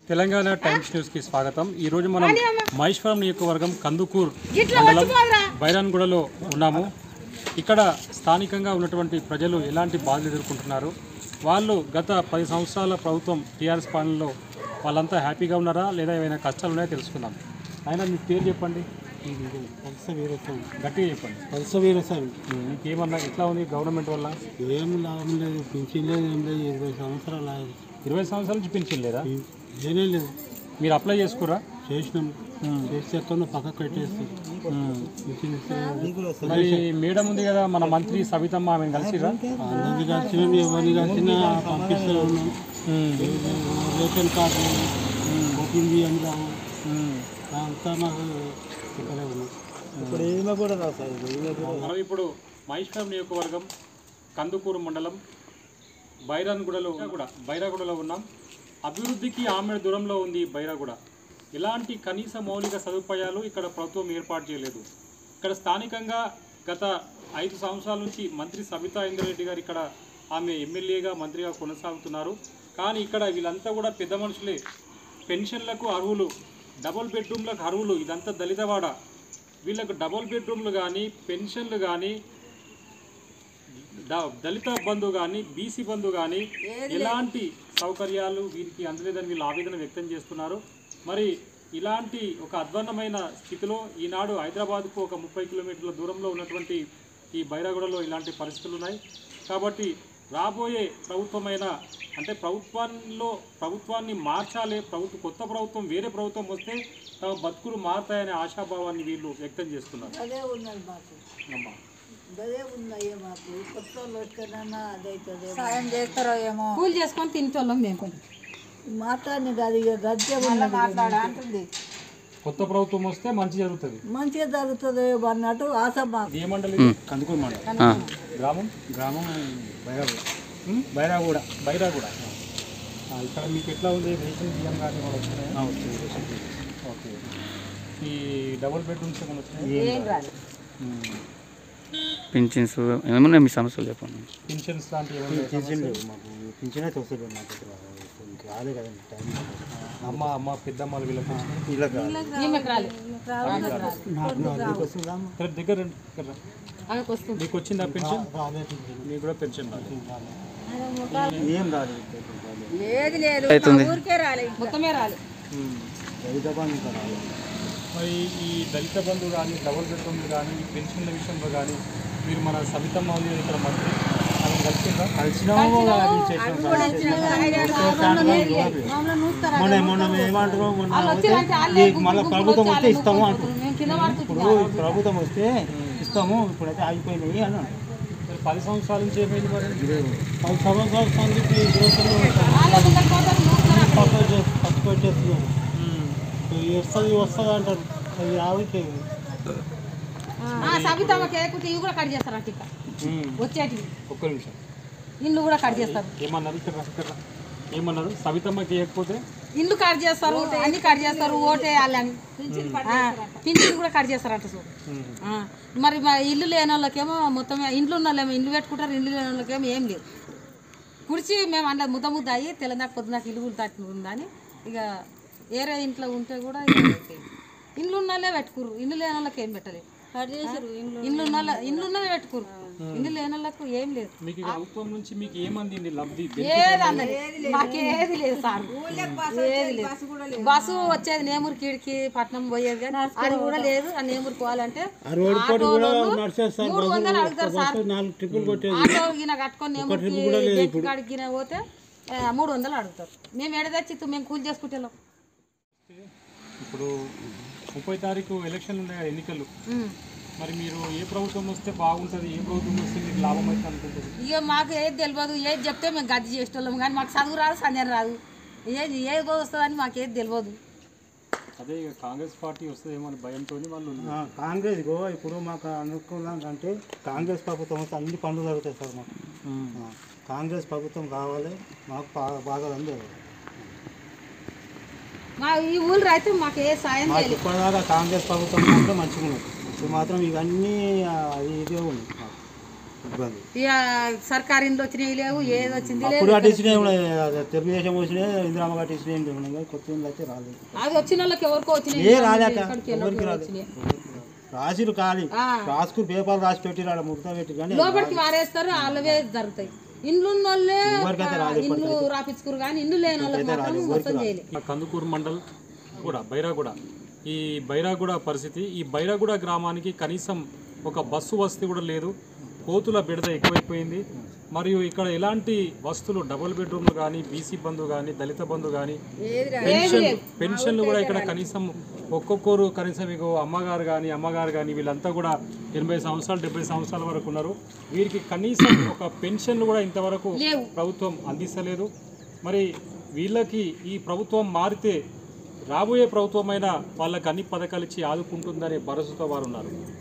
Telangana times news కి స్వాగతం। ఈ రోజు మనం మహేశ్వరం నియోజకవర్గం కందుకూరు మండలం బైరాన్గూడలో ఉన్నాము। ఇక్కడ స్థానికంగా ఉన్నటువంటి ప్రజలు ఎలాంటి బాధలు ఎదుర్కొంటున్నారు, వాళ్ళు గత 10 సంవత్సరాల ప్రభుత్వం టీఆర్ఎస్ పాలనలో వాళ్ళంతా హ్యాపీగా ఉన్నారా లేదా ఏమైనా కష్టాలు ఉన్నాయో తెలుసుకుందాం। ఆయన మీ పేరు చెప్పండి। గట్టిగా చెప్పండి। మీకేమన్నా ఎట్లా ఉంది గవర్నమెంట్ వల్ల? ఏం లాభం లేదు, పింఛన్ లేదు, ఏం లేదు। 20 సంవత్సరాలు 20 సంవత్సరాల నుంచి పింఛన్ లేదా? ఏమీ లేదు। మీరు అప్లై చేసుకురా? చేసినాం, చేసి ఎక్కడ పక్కకు పెట్టేసి మరి మేడం ఉంది కదా మన మంత్రి సవితమ్మ, ఆమె కలిసిరా? అందరినీ కలిసినాం, ఎవరిని కలిసినా పంపిస్తూ ఉన్నాం। రేషన్ కార్డు ఓపెన్ అంటాము, అంతా మాకు ఇక్కడే ఉన్నాం। ఇప్పుడు ఏమో కూడా రాదు సార్। మనం ఇప్పుడు మహేశ్వరం నియోజకవర్గం కందుకూరు మండలం బైరాగూడలో ఉన్నాం। అభివృద్ధికి ఆమె దూరంలో ఉంది బైరాగూడ। ఇలాంటి కనీస మౌలిక సదుపాయాలు ఇక్కడ ప్రభుత్వం ఏర్పాటు చేయలేదు। ఇక్కడ స్థానికంగా గత 5 సంవత్సరాల నుంచి మంత్రి సబితా ఇంద్రారెడ్డి గారు ఇక్కడ ఆమె ఎమ్మెల్యేగా మంత్రిగా కొనసాగుతున్నారు। కానీ ఇక్కడ వీళ్ళంతా కూడా పెద్ద మనుషులే, పెన్షన్లకు అర్హులు, డబుల్ బెడ్రూమ్లకు అర్హులు। ఇదంతా దళితవాడ, వీళ్ళకు డబుల్ బెడ్రూమ్లు కానీ పెన్షన్లు కానీ దళిత బంధు కానీ బీసీ బంధు కానీ ఎలాంటి సౌకర్యాలు వీరికి అందలేదని వీళ్ళు ఆవేదన వ్యక్తం చేస్తున్నారు। మరి ఇలాంటి ఒక అధ్వాన్నమైన స్థితిలో ఈనాడు హైదరాబాద్కు ఒక 30 కిలోమీటర్ల దూరంలో ఉన్నటువంటి ఈ బైరాగూడలో ఇలాంటి పరిస్థితులు ఉన్నాయి। కాబట్టి రాబోయే ప్రభుత్వమైన అంటే ప్రభుత్వాన్ని మార్చాలి, కొత్త ప్రభుత్వం వేరే ప్రభుత్వం వస్తే తమ బతుకులు మారుతాయనే ఆశాభావాన్ని వీళ్ళు వ్యక్తం చేస్తున్నారు। సాయం చేస్తారో ఏమో, కూలి చేసుకొని తింటోళ్ళం మేము మాట్లాడిన కాదు, ఇక గద్దె మాట్లాడుతుంది। కొత్త ప్రభుత్వం వస్తే మంచిగా జరుగుతుంది అన్నట్టు ఆశ మాకు। ఏ మండలి? కందుకూరు మండలం, గ్రామం బైరాగూడ। ఇక్కడ మీకు ఎట్లా ఉంది? రేషన్ బియ్యం కానీ కూడా వచ్చినాయి? ఓకే, ఈ డబుల్ బెడ్రూమ్స్ ఏమైనా వచ్చినాయి? పింఛన్స్ ఏమన్నా మీ సమస్యలు చెప్పండి। పింఛన్స్ లాంటివి ఏమైనా? పింఛన్ లేవు మాకు, పింఛన్ అయితే వస్తుంది మాకు, రాలే కదండి టైం। అమ్మ పెద్దమ్మలు వీళ్ళకి దగ్గర మీకు వచ్చిందా పెన్షన్? మీకు కూడా పెన్షన్ ఏం రాలేదు, ఏది లేదు, ఊరికే రాలేదు, మొత్తమే రాలేదు। దళిత బంధు ఇంకా రాలేదు। మరి ఈ దళిత బంధు కానీ డబుల్ బెడ్రూమ్లు కానీ పెన్షన్ల విషయంలో కానీ మీరు మన సవితమ్మ ఉంది ఇక్కడ మంత్రి, ఆమె కలిసినాము, మొన్న ఏమంటారు, మళ్ళీ ప్రభుత్వం వస్తే ఇస్తాము అంటారు। ఇప్పుడు ప్రభుత్వం వస్తే ఇస్తాము, ఇప్పుడైతే ఆగిపోయినాయి అని 10 సంవత్సరాల నుంచి ఏమైంది? మరి 10 సంవత్సరాల నుంచి పక్క వచ్చేస్తున్నాము, వస్తుంది అంటారు, అది రావచ్చు। సబితమ్మ కేకు ఇవి కూడా కట్ చేస్తారు అంటే వచ్చేటివి, ఒక్క నిమిషం, ఇల్లు కూడా కట్ చేస్తారు। ఏమన్నారు? సబితమ్మకి చేయకపోతే ఇల్లు కట్ చేస్తారు, అన్ని కట్ చేస్తారు, ఓటేయాలని పింఛన్ కూడా కట్ చేస్తారు అంట చూడు। మరి ఇల్లు లేని వాళ్ళకేమో మొత్తం, ఇండ్లు ఉన్న వాళ్ళేమో ఇల్లు పెట్టుకుంటారు, ఇల్లు లేని వాళ్ళకేమో ఏం లేదు। కుడిచి మేము అందులో ముద్ద అయ్యి తెలంగాణ పొద్దునాక ఇల్లు కూడా తట్టుకుందని ఇక వేరే ఇంట్లో ఉంటే కూడా ఇల్లు ఉన్న వాళ్ళే పెట్టుకురు, ఇల్లు లేని వాళ్ళకి ఏం పెట్టలేదు। ఇల్లు ఉన్నదే పెట్టుకురు, ఇల్లు లేని వాళ్ళకు ఏం లేదు। ప్రభుత్వం నుంచి మీకు ఏమంది లబ్ధి? మాకేది లేదు సార్, ఏది లేదు। బస్సు వచ్చేది నేమూరు కీడికి పట్నం పోయేది, కానీ అది కూడా లేదు। ఆ నేమూరు పోవాలంటే 300 అడుగుతారు సార్, ఆటో గిన కట్టుకొని నేమూరు కాడికి పోతే 300 అడుగుతారు। మేము ఎడ తెచ్చి మేము కూలి చేసుకుంటే ఇప్పుడు 30 తారీఖు ఎలక్షన్లు ఉన్నాయి, ఎన్నికలు। మరి మీరు ఏ ప్రభుత్వం వస్తే బాగుంటుంది, ఏ ప్రభుత్వం వస్తే మీకు లాభం అయితే అనుకుంటుంది? ఇక మాకు ఏది తెలియదు, ఏది చెప్తే మేము గది చేసేవాళ్ళం, కానీ మాకు చదువు రాదు, సంజయం రాదు, ఏది వస్తుందని మాకు ఏది తెలియదు। అదే ఇక కాంగ్రెస్ పార్టీ వస్తుందేమో అని భయంతో వాళ్ళు కాంగ్రెస్ ఇప్పుడు మాకు అనుకూలం అంటే కాంగ్రెస్ ప్రభుత్వం వస్తే అన్ని పనులు జరుగుతాయి సార్ మాకు। కాంగ్రెస్ ప్రభుత్వం కావాలి మాకు, బాగా అందరూ మా ఈ ఊళ్ళో అయితే మాకు ఏ సాయం చేయలేదు ఇప్పటిదాకా। కాంగ్రెస్ ప్రభుత్వం అంటే మంచిగా ఉన్నది, ఇప్పుడు మాత్రం ఇవన్నీ ఇదే ఉంది। ఇక సర్కారు ఇండ్లు వచ్చినాయి లేవు, ఏది వచ్చింది లేదు. ఇప్పుడు కట్టించినాయి ఉన్నాయి, తెలుగుదేశం వచ్చినాయి, ఇందిరామ్మ కట్టించినాయి ఉన్నాయి, కొత్త ఇండ్లు అయితే రాలేదు. అది వచ్చిన వాళ్ళకి ఎవరికో వచ్చినాయి, ఏ రాలేక ఎక్కడికి ఎవరికి వెళ్ళినప్పుడు రాలేదు. వచ్చినాయి. రాసిరు ఖాళీ రాసుకుని పేపర్లు రాసి పెట్టి ఆడ ముక్త పెట్టి కానీ లోపలికి వారేస్తారు, వాళ్ళవే జరుగుతాయి. ఇండ్లు ఉన్న వాళ్ళే ఇండ్లు రాపించుకురు కానీ ఇండ్లు లేని వాళ్ళకి మాత్రం మొత్తం చేయలేదు. కందుకూరు మండల్ కూడా బైరాగూడ, ఈ బైరాగూడ పరిస్థితి, ఈ బైరాగూడ గ్రామానికి కనీసం ఒక బస్సు వసతి కూడా లేదు. కోతుల బిడద ఎక్కువైపోయింది. మరియు ఇక్కడ ఎలాంటి వస్తువులు, డబుల్ బెడ్రూమ్లు కానీ, బీసీ బంధు కానీ, దళిత బంధు కానీ, పెన్షన్లు కూడా ఇక్కడ కనీసం ఒక్కొక్కరు కనీసం మీకు అమ్మగారు కానీ వీళ్ళంతా కూడా 80 సంవత్సరాలు 70 సంవత్సరాల వరకు ఉన్నారు. వీరికి కనీసం ఒక పెన్షన్లు కూడా ఇంతవరకు ప్రభుత్వం అందిస్తలేదు. మరి వీళ్ళకి ఈ ప్రభుత్వం మారితే రాబోయే ప్రభుత్వమైనా వాళ్ళకి అన్ని పథకాలు ఇచ్చి ఆదుకుంటుందనే భరోసాతో వారు ఉన్నారు.